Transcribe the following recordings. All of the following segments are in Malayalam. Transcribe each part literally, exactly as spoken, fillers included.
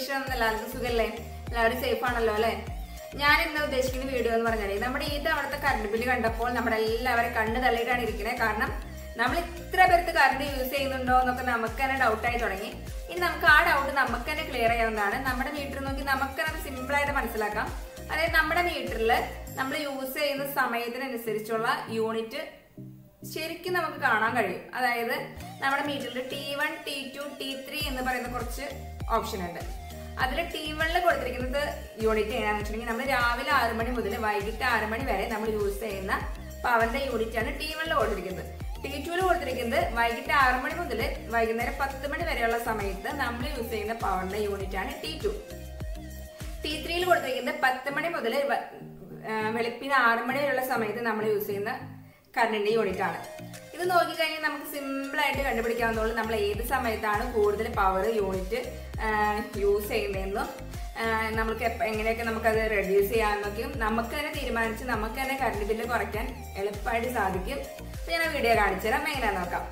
വിശേഷം? എല്ലാവർക്കും സുഖല്ലേ? എല്ലാവരും സേഫ് ആണല്ലോ അല്ലെ? ഞാൻ ഇന്ന് ഉദ്ദേശിക്കുന്ന വീഡിയോ എന്ന് പറഞ്ഞാൽ നമ്മുടെ ഈ തവണത്തെ കറണ്ട് ബില്ല് കണ്ടപ്പോൾ നമ്മുടെ എല്ലാവരും കണ്ണ് തള്ളിയിട്ടാണ് ഇരിക്കുന്നത്. കാരണം നമ്മൾ ഇത്ര പേർക്ക് കറണ്ട് യൂസ് ചെയ്യുന്നുണ്ടോ എന്നൊക്കെ നമുക്ക് തന്നെ ഡൗട്ടായി തുടങ്ങി. ഇനി നമുക്ക് ആ ഡൗട്ട് നമുക്ക് തന്നെ ക്ലിയർ ചെയ്യാവുന്നതാണ്. നമ്മുടെ മീറ്റർ നോക്കി നമുക്ക് തന്നെ സിമ്പിൾ ആയിട്ട് മനസ്സിലാക്കാം. അതായത് നമ്മുടെ മീറ്ററിൽ നമ്മൾ യൂസ് ചെയ്യുന്ന സമയത്തിനനുസരിച്ചുള്ള യൂണിറ്റ് ശരിക്കും നമുക്ക് കാണാൻ കഴിയും. അതായത് നമ്മുടെ മീറ്ററിൽ T one T two T three എന്ന് പറയുന്ന കുറച്ച് ഓപ്ഷൻ ഉണ്ട്. അതിൽ ടി വണ്ണിൽ കൊടുത്തിരിക്കുന്നത് യൂണിറ്റ് ഏതാണെന്ന് വെച്ചിട്ടുണ്ടെങ്കിൽ നമ്മൾ രാവിലെ ആറ് മണി മുതൽ വൈകിട്ട് ആറ് മണി വരെ നമ്മൾ യൂസ് ചെയ്യുന്ന പവറിന്റെ യൂണിറ്റ് ആണ് ടി വണ്ണിൽ കൊടുത്തിരിക്കുന്നത്. ടി ടുവിൽ കൊടുത്തിരിക്കുന്നത് വൈകിട്ട് ആറ് മണി മുതൽ വൈകുന്നേരം പത്ത് മണി വരെയുള്ള സമയത്ത് നമ്മൾ യൂസ് ചെയ്യുന്ന പവറിന്റെ യൂണിറ്റ് ആണ് ടി ടു. ടി ത്രീയിൽ കൊടുത്തിരിക്കുന്നത് പത്ത് മണി മുതൽ വെളുപ്പിന് ആറ് മണി വരെയുള്ള സമയത്ത് നമ്മൾ യൂസ് ചെയ്യുന്ന കറണ്ടിന്റെ യൂണിറ്റ് ആണ്. ഇത് നോക്കിക്കഴിഞ്ഞാൽ നമുക്ക് സിമ്പിൾ ആയിട്ട് കണ്ടുപിടിക്കാവുന്നതുള്ളൂ നമ്മൾ ഏത് സമയത്താണ് കൂടുതൽ പവർ യൂണിറ്റ് യൂസ് ചെയ്യുന്നതെന്നും നമുക്ക് എങ്ങനെയൊക്കെ നമുക്കത് റെഡ്യൂസ് ചെയ്യാമെന്നൊക്കെയും നമുക്ക് തന്നെ തീരുമാനിച്ച് നമുക്ക് തന്നെ കറണ്ട് ബില്ല് കുറയ്ക്കാൻ എളുപ്പമായിട്ട് സാധിക്കും. അപ്പൊ ഞാൻ വീഡിയോ കാണിച്ചു തരാം, എങ്ങനെയാന്ന് നോക്കാം.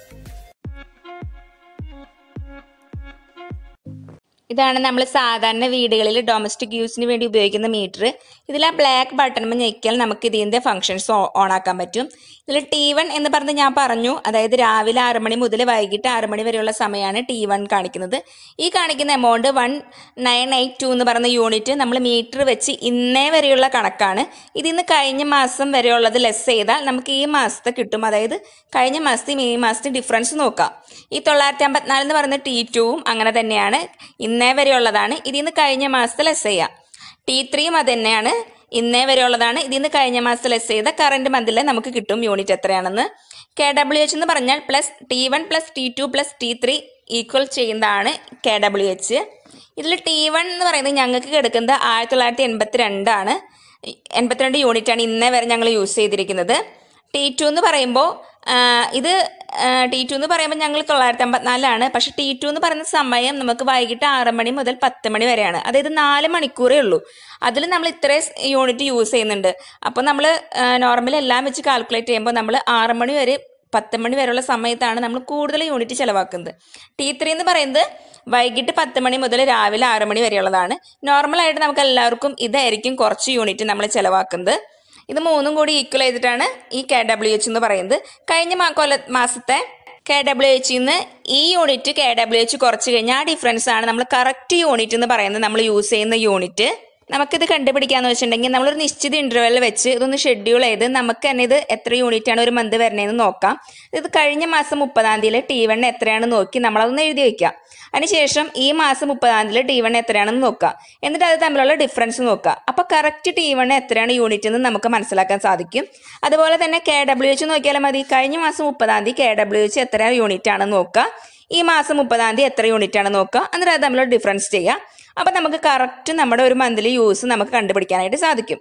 ഇതാണ് നമ്മൾ സാധാരണ വീടുകളിൽ ഡൊമസ്റ്റിക് യൂസിന് വേണ്ടി ഉപയോഗിക്കുന്ന മീറ്റർ. ഇതിൽ ആ ബ്ലാക്ക് ബട്ടൺ ഞെക്കിയാൽ നമുക്ക് ഇതിൻ്റെ ഫംഗ്ഷൻസ് ഓൺ ആക്കാൻ പറ്റും. ഇതിൽ ടി വൺ എന്ന് പറഞ്ഞ് ഞാൻ പറഞ്ഞു, അതായത് രാവിലെ ആറ് മണി മുതൽ വൈകിട്ട് ആറ് മണി വരെയുള്ള സമയമാണ് ടി വൺ കാണിക്കുന്നത്. ഈ കാണിക്കുന്ന amount one nine eight two എന്ന് പറയുന്ന യൂണിറ്റ് നമ്മൾ മീറ്റർ വെച്ച് ഇന്നേ വരെയുള്ള കണക്കാണ്. ഇതിന്ന് കഴിഞ്ഞ മാസം വരെയുള്ളത് ലെസ് ചെയ്താൽ നമുക്ക് ഈ മാസത്തെ കിട്ടും. അതായത് കഴിഞ്ഞ മാസത്തെയും ഈ മാസത്തെയും ഡിഫറൻസ് നോക്കാം. ഈ തൊള്ളായിരത്തി അമ്പത്തിനാല് എന്ന് പറയുന്ന ടി ടുവും അങ്ങനെ തന്നെയാണ്, ഇന്നേ വരെയുള്ളതാണ്. ഇതിൽ നിന്ന് കഴിഞ്ഞ മാസത്തെ ലെസ് ചെയ്യാം. ടി ത്രീയും അത് തന്നെയാണ്, ഇന്നേ വരെയുള്ളതാണ്. ഇതിൽ നിന്ന് കഴിഞ്ഞ മാസത്തെ ലെസ് ചെയ്ത കറണ്ട് മന്തിൽ നമുക്ക് കിട്ടും യൂണിറ്റ് എത്രയാണെന്ന്. കെ ഡബ്ല്യു എച്ച് എന്ന് പറഞ്ഞാൽ plus T one plus T two plus T three equal ചെയ്യുന്നതാണ് കെ ഡബ്ല്യു എച്ച്. ഇതിൽ ടി വൺ എന്ന് പറയുന്നത് ഞങ്ങൾക്ക് കിടക്കുന്നത് ആയിരത്തി തൊള്ളായിരത്തി എൺപത്തി രണ്ടാണ് എൺപത്തിരണ്ട് യൂണിറ്റാണ് ഇന്നേ വരെ ഞങ്ങൾ യൂസ് ചെയ്തിരിക്കുന്നത്. ടി ടു എന്ന് പറയുമ്പോൾ ഇത് ടി ടു എന്ന് പറയുമ്പോൾ ഞങ്ങൾ തൊള്ളായിരത്തി അമ്പത്തിനാലാണ്. പക്ഷെ ടി ടു എന്ന് പറയുന്ന സമയം നമുക്ക് വൈകിട്ട് ആറ് മണി മുതൽ പത്ത് മണി വരെയാണ്. അതായത് നാല് മണിക്കൂറേ ഉള്ളൂ. അതിൽ നമ്മൾ ഇത്രയും യൂണിറ്റ് യൂസ് ചെയ്യുന്നുണ്ട്. അപ്പോൾ നമ്മൾ നോർമലി എല്ലാം വെച്ച് കാൽക്കുലേറ്റ് ചെയ്യുമ്പോൾ നമ്മൾ ആറ് മണി വരെ പത്ത് മണി വരെയുള്ള സമയത്താണ് നമ്മൾ കൂടുതൽ യൂണിറ്റ് ചിലവാക്കുന്നത്. ടി ത്രീ എന്ന് പറയുന്നത് വൈകിട്ട് പത്ത് മണി മുതൽ രാവിലെ ആറ് മണി വരെയുള്ളതാണ്. നോർമലായിട്ട് നമുക്ക് എല്ലാവർക്കും ഇതായിരിക്കും കുറച്ച് യൂണിറ്റ് നമ്മൾ ചിലവാക്കുന്നത്. ഇത് മൂന്നും കൂടി ഈക്വൽ ചെയ്തിട്ടാണ് ഈ കെ ഡബ്ല്യു എച്ച് എന്ന് പറയുന്നത്. കഴിഞ്ഞ മാ കൊല്ല മാസത്തെ കെ ഡബ്ല്യു എച്ചിൽ നിന്ന് ഈ യൂണിറ്റ് കെ ഡബ്ല്യു എച്ച് കുറച്ച് കഴിഞ്ഞാൽ ആ ഡിഫറൻസ് ആണ് നമ്മൾ കറക്റ്റ് യൂണിറ്റ് എന്ന് പറയുന്നത്, നമ്മൾ യൂസ് ചെയ്യുന്ന യൂണിറ്റ്. നമുക്കിത് കണ്ടുപിടിക്കാന്ന് വെച്ചിട്ടുണ്ടെങ്കിൽ നമ്മളൊരു നിശ്ചിത ഇന്റർവെൽ വെച്ച് ഇതൊന്ന് ഷെഡ്യൂൾ ചെയ്ത് നമുക്ക് തന്നെ ഇത് എത്ര യൂണിറ്റ് ആണ് ഒരു മന്ത് വരണേന്ന് നോക്കാം. ഇത് കഴിഞ്ഞ മാസം മുപ്പതാം തീയതി ടി വൺ എത്രയാണെന്ന് നോക്കി നമ്മളതൊന്ന് എഴുതി വെക്കാം. അതിനുശേഷം ഈ മാസം മുപ്പതാം തീയതി ടി വൺ എത്രയാണെന്ന് നോക്കാം. എന്നിട്ട് അത് തമ്മിലുള്ള ഡിഫറൻസ് നോക്കുക. അപ്പോൾ കറക്റ്റ് ടി വൺ എത്രയാണ് യൂണിറ്റ് എന്ന് നമുക്ക് മനസ്സിലാക്കാൻ സാധിക്കും. അതുപോലെ തന്നെ കെ ഡബ്ല്യു എച്ച് നോക്കിയാലും മതി. കഴിഞ്ഞ മാസം മുപ്പതാം തീയതി കെ ഡബ്ല്യു എച്ച് എത്ര യൂണിറ്റ് ആണെന്ന് നോക്കുക. ഈ മാസം മുപ്പതാം തീയതി എത്ര യൂണിറ്റ് ആണെന്ന് നോക്കുക. എന്നിട്ട് അത് തമ്മിലുള്ള ഡിഫറൻസ് ചെയ്യുക. അപ്പം നമുക്ക് കറക്റ്റ് നമ്മുടെ ഒരു മന്ത്ലി യൂസ് നമുക്ക് കണ്ടുപിടിക്കാനായിട്ട് സാധിക്കും.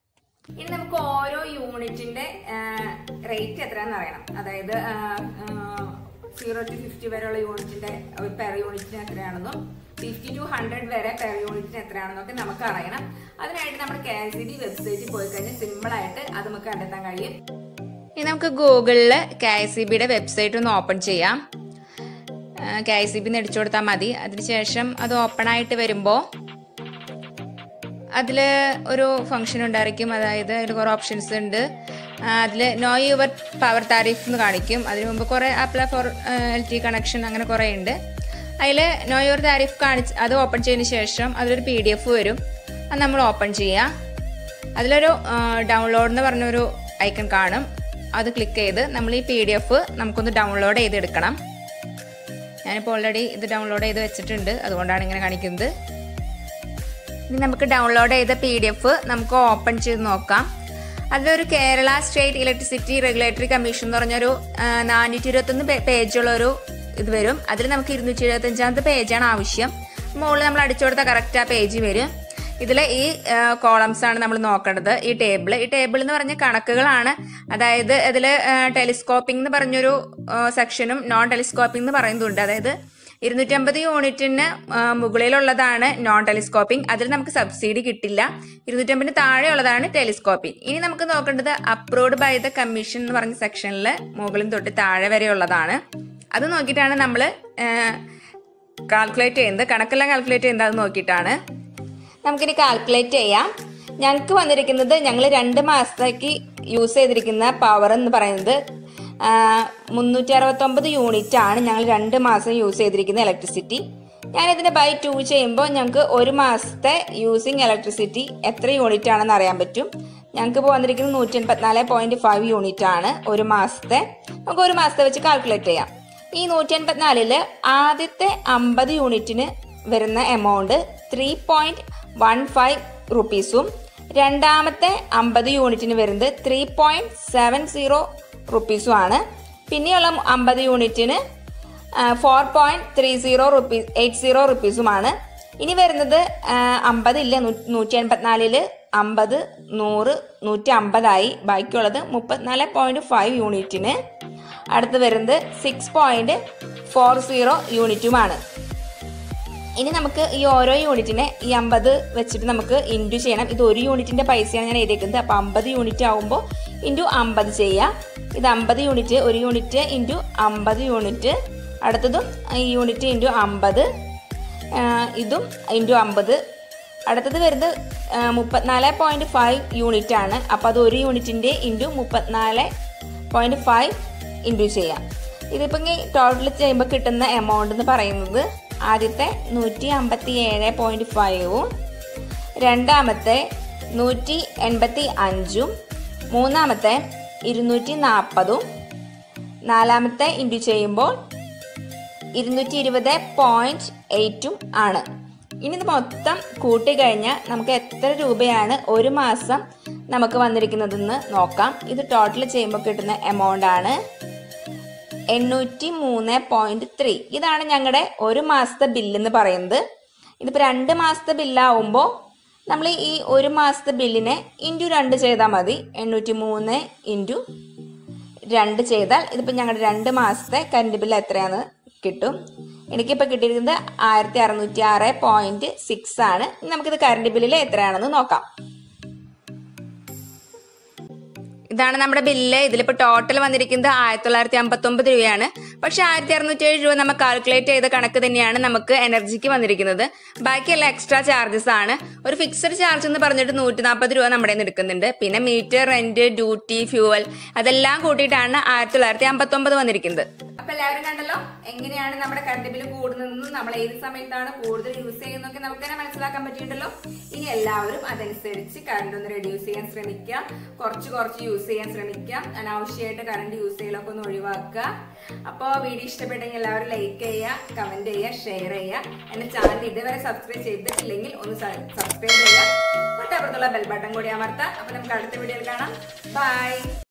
ഇനി നമുക്ക് ഓരോ യൂണിറ്റിന്റെ റേറ്റ് എത്രയാണെന്ന് അറിയണം. അതായത് സീറോ ടു ഫിഫ്റ്റി വരെയുള്ള യൂണിറ്റിന്റെ പെർ യൂണിറ്റിന് എത്രയാണെന്നും ഫിഫ്റ്റി ടു ഹൺഡ്രഡ് വരെ പെർ യൂണിറ്റിന് എത്രയാണെന്നൊക്കെ നമുക്ക് അറിയണം. അതിനായിട്ട് നമ്മുടെ കെ എസ് ഇ ബി വെബ്സൈറ്റിൽ പോയി കഴിഞ്ഞാൽ സിമ്പിൾ ആയിട്ട് അത് നമുക്ക് കണ്ടെത്താൻ കഴിയും. ഇനി നമുക്ക് ഗൂഗിളിൽ കെ എസ് ഇ ബിയുടെ വെബ്സൈറ്റ് ഒന്ന് ഓപ്പൺ ചെയ്യാം. കെ ഐ സി ബി എന്ന് അടിച്ചു കൊടുത്താൽ മതി. അതിനുശേഷം അത് ഓപ്പൺ ആയിട്ട് വരുമ്പോൾ അതിൽ ഒരു ഫംഗ്ഷൻ ഉണ്ടായിരിക്കും. അതായത് അതിൽ കുറേ ഓപ്ഷൻസ് ഉണ്ട്. അതിൽ നോ യുവർ പവർ താരിഫ് എന്ന് കാണിക്കും. അതിന് മുമ്പ് കുറേ apply for L T connection അങ്ങനെ കുറേ ഉണ്ട്. അതിൽ നോ യുവർ താരിഫ് കാണിച്ച് അത് ഓപ്പൺ ചെയ്തതിന് ശേഷം അതിലൊരു പി ഡി എഫ് വരും. അത് നമ്മൾ ഓപ്പൺ ചെയ്യുക. അതിലൊരു ഡൗൺലോഡ് എന്ന് പറഞ്ഞൊരു ഐക്കൺ കാണും. അത് ക്ലിക്ക് ചെയ്ത് നമ്മൾ ഈ പി ഡി എഫ് നമുക്കൊന്ന് ഡൗൺലോഡ് ചെയ്തെടുക്കണം. ഞാനിപ്പോൾ ഓൾറെഡി ഇത് ഡൗൺലോഡ് ചെയ്ത് വെച്ചിട്ടുണ്ട്, അതുകൊണ്ടാണ് ഇങ്ങനെ കാണിക്കുന്നത്. ഇനി നമുക്ക് ഡൗൺലോഡ് ചെയ്ത പി ഡി എഫ് നമുക്ക് ഓപ്പൺ ചെയ്ത് നോക്കാം. അതിലൊരു Kerala state electricity regulatory commission എന്ന് പറഞ്ഞൊരു നാനൂറ്റി ഇരുപത്തൊന്ന് പേജുള്ളൊരു ഇത് വരും. അതിൽ നമുക്ക് ഇരുന്നൂറ്റി എഴുപത്തഞ്ചാമത്തെ പേജാണ് ആവശ്യം. മുകളിൽ നമ്മൾ അടിച്ചു കൊടുത്താൽ കറക്റ്റ് ആ പേജ് വരും. ഇതിൽ ഈ കോളംസ് ആണ് നമ്മൾ നോക്കേണ്ടത്. ഈ ടേബിൾ ഈ ടേബിൾ എന്ന് പറഞ്ഞ കണക്കുകളാണ്. അതായത് ഇതിൽ ടെലിസ്കോപ്പിംഗ് എന്ന് പറഞ്ഞൊരു സെക്ഷനും നോൺ ടെലിസ്കോപ്പിംഗ് എന്ന് പറയുന്നുണ്ട്. അതായത് ഇരുന്നൂറ്റമ്പത് യൂണിറ്റിന് മുകളിലുള്ളതാണ് നോൺ ടെലിസ്കോപ്പിംഗ്. അതിൽ നമുക്ക് സബ്സിഡി കിട്ടില്ല. ഇരുന്നൂറ്റമ്പതിന് താഴെയുള്ളതാണ് ടെലിസ്കോപ്പിംഗ്. ഇനി നമുക്ക് നോക്കേണ്ടത് അപ്രൂവ്ഡ് ബൈ ദ കമ്മീഷൻ എന്ന് പറഞ്ഞ സെക്ഷനിൽ മുകളിൽ തൊട്ട് താഴെ വരെയുള്ളതാണ്. അത് നോക്കിയിട്ടാണ് നമ്മൾ കാൽക്കുലേറ്റ് ചെയ്യുന്നത്. കണക്കെല്ലാം കാൽക്കുലേറ്റ് ചെയ്യുന്നത് അത് നോക്കിയിട്ടാണ്. നമുക്കിനി കാൽക്കുലേറ്റ് ചെയ്യാം. ഞങ്ങൾക്ക് വന്നിരിക്കുന്നത് ഞങ്ങൾ രണ്ട് മാസത്തേക്ക് യൂസ് ചെയ്തിരിക്കുന്ന പവർ എന്ന് പറയുന്നത് മുന്നൂറ്റി അറുപത്തൊമ്പത് യൂണിറ്റ് ആണ് ഞങ്ങൾ രണ്ട് മാസം യൂസ് ചെയ്തിരിക്കുന്ന ഇലക്ട്രിസിറ്റി. ഞാനിതിനെ ബൈ ടു ചെയ്യുമ്പോൾ ഞങ്ങൾക്ക് ഒരു മാസത്തെ യൂസിങ് ഇലക്ട്രിസിറ്റി എത്ര യൂണിറ്റ് ആണെന്ന് അറിയാൻ പറ്റും. ഞങ്ങൾക്ക് ഇപ്പോൾ വന്നിരിക്കുന്നത് നൂറ്റി എൺപത്തിനാല് പോയിന്റ് ഫൈവ് യൂണിറ്റ് ആണ് ഒരു മാസത്തെ. നമുക്ക് ഒരു മാസത്തെ വെച്ച് കാൽക്കുലേറ്റ് ചെയ്യാം. ഈ നൂറ്റി എൺപത്തിനാലില് ആദ്യത്തെ അമ്പത് യൂണിറ്റിന് വരുന്ന amount three point one five റുപ്പീസും രണ്ടാമത്തെ അമ്പത് യൂണിറ്റിന് വരുന്നത് ത്രീ പോയിന്റ് സെവൻ സീറോ റുപ്പീസും ആണ്. പിന്നെയുള്ള അമ്പത് യൂണിറ്റിന് four point three zero rupees eight zero റുപ്പീസുമാണ്. ഇനി വരുന്നത് അമ്പതില്ല, നൂറ്റി എൺപത്തിനാലില് അമ്പത്, നൂറ്, നൂറ്റി അമ്പതായി. ബാക്കിയുള്ളത് മുപ്പത്തിനാല് പോയിന്റ് ഫൈവ് യൂണിറ്റിന് അടുത്ത് വരുന്നത് സിക്സ് പോയിന്റ് ഫോർ സീറോ യൂണിറ്റുമാണ്. ഇനി നമുക്ക് ഈ ഓരോ യൂണിറ്റിനെ ഈ അമ്പത് വെച്ചിട്ട് നമുക്ക് ഇൻറ്റു ചെയ്യണം. ഇത് ഒരു യൂണിറ്റിന്റെ പൈസയാണ് ഞാൻ എഴുതിയിരിക്കുന്നത്. അപ്പോൾ അമ്പത് യൂണിറ്റ് ആവുമ്പോൾ ഇൻറ്റു അമ്പത് ചെയ്യാം. ഇത് അമ്പത് യൂണിറ്റ്, ഒരു യൂണിറ്റ് ഇൻറ്റു അമ്പത് യൂണിറ്റ്, അടുത്തതും ഈ യൂണിറ്റ് ഇൻറ്റു അമ്പത്, ഇതും ഇൻറ്റു അമ്പത്. അടുത്തത് വരുന്നത് മുപ്പത്തിനാല് പോയിന്റ് ഫൈവ് യൂണിറ്റ് ആണ്. അപ്പോൾ അത് ഒരു യൂണിറ്റിൻ്റെ ഇൻറ്റു മുപ്പത്തിനാല് പോയിന്റ് ഫൈവ് ഇൻറ്റു ചെയ്യാം. ഇതിപ്പോൾ ഇങ്ങനെ ടോട്ടൽ ചെയ്യുമ്പോൾ കിട്ടുന്ന എമൗണ്ട് എന്ന് പറയുന്നത് ആദ്യത്തെ നൂറ്റി അമ്പത്തി ഏഴ് പോയിന്റ് ഫൈവും രണ്ടാമത്തെ നൂറ്റി എൺപത്തി അഞ്ചും മൂന്നാമത്തെ ഇരുന്നൂറ്റി നാൽപ്പതും നാലാമത്തെ ഇൻറ്റു ചെയ്യുമ്പോൾ ഇരുന്നൂറ്റി ഇരുപത് പോയിന്റ് എയ്റ്റും ആണ്. ഇനി ഇത് മൊത്തം കൂട്ടി കഴിഞ്ഞാൽ നമുക്ക് എത്ര രൂപയാണ് ഒരു മാസം നമുക്ക് വന്നിരിക്കുന്നതെന്ന് നോക്കാം. ഇത് ടോട്ടൽ ചെയ്യുമ്പോൾ കിട്ടുന്ന എമൗണ്ട് ആണ് എണ്ണൂറ്റി മൂന്ന് പോയിന്റ് ത്രീ. ഇതാണ് ഞങ്ങളുടെ ഒരു മാസത്തെ ബില്ലെന്ന് പറയുന്നത്. ഇതിപ്പോൾ രണ്ട് മാസത്തെ ബില്ലാവുമ്പോൾ നമ്മൾ ഈ ഒരു മാസത്തെ ബില്ലിനെ ഇൻറ്റു രണ്ട് ചെയ്താൽ മതി. എണ്ണൂറ്റി മൂന്ന് ഇൻറ്റു രണ്ട് ചെയ്താൽ ഇതിപ്പോൾ ഞങ്ങളുടെ രണ്ട് മാസത്തെ കറണ്ട് ബില്ല് എത്രയാണെന്ന് കിട്ടും. എനിക്കിപ്പോൾ കിട്ടിയിരിക്കുന്നത് ആയിരത്തി അറുന്നൂറ്റി ആറ് പോയിന്റ് സിക്സ് ആണ്. നമുക്കിത് കറണ്ട് ബില്ലിൽ എത്രയാണെന്ന് നോക്കാം. ഇതാണ് നമ്മുടെ ബില്ല്. ഇതിലിപ്പോൾ ടോട്ടൽ വന്നിരിക്കുന്നത് ആയിരത്തി തൊള്ളായിരത്തി അമ്പത്തി ഒമ്പത് രൂപയാണ്. പക്ഷെ ആയിരത്തി അറുന്നൂറ്റി ഏഴ് രൂപ നമ്മൾ കാൽക്കുലേറ്റ് ചെയ്ത കണക്ക് തന്നെയാണ് നമുക്ക് എനർജിക്ക് വന്നിരിക്കുന്നത്. ബാക്കിയെല്ലാം എക്സ്ട്രാ ചാർജസ് ആണ്. ഒരു ഫിക്സഡ് ചാർജ് എന്ന് പറഞ്ഞിട്ട് നൂറ്റി നാൽപ്പത് രൂപ നമ്മുടെ നിന്ന് എടുക്കുന്നുണ്ട്. പിന്നെ മീറ്റർ, റെന്റ്, ഡ്യൂട്ടി, ഫ്യൂവൽ അതെല്ലാം കൂട്ടിയിട്ടാണ് ആയിരത്തി തൊള്ളായിരത്തി അമ്പത്തി ഒമ്പത് വന്നിരിക്കുന്നത്. അപ്പൊ എല്ലാവരും കണ്ടല്ലോ എങ്ങനെയാണ് നമ്മുടെ കറണ്ട് ബില്ല് കൂടുന്നതെന്നും നമ്മൾ ഏത് സമയത്താണ് കൂടുതൽ യൂസ് ചെയ്യുന്നതൊക്കെ നമുക്ക് തന്നെ മനസ്സിലാക്കാൻ പറ്റിയിട്ടുണ്ടല്ലോ. ഇനി എല്ലാവരും അതനുസരിച്ച് കറണ്ട് ഒന്ന് റെഡ്യൂസ് ചെയ്യാൻ ശ്രമിക്കുക, കുറച്ച് കുറച്ച് യൂസ് ചെയ്യാൻ ശ്രമിക്കുക, അനാവശ്യമായിട്ട് കറണ്ട് യൂസ് ചെയ്യലൊക്കെ ഒന്ന് ഒഴിവാക്കുക. അപ്പോൾ വീഡിയോ ഇഷ്ടപ്പെട്ടെങ്കിൽ എല്ലാവരും ലൈക്ക് ചെയ്യുക, കമന്റ് ചെയ്യുക, ഷെയർ ചെയ്യുക. എന്റെ ചാനൽ ഇതുവരെ സബ്സ്ക്രൈബ് ചെയ്തിട്ടില്ലെങ്കിൽ ഒന്ന് സബ്സ്ക്രൈബ് ചെയ്യുക, തൊട്ടപ്പുറത്തുള്ള ബെൽ ബട്ടൺ കൂടി അമർത്താം. അപ്പൊ നമുക്ക് അടുത്ത വീഡിയോയിൽ കാണാം. ബൈ.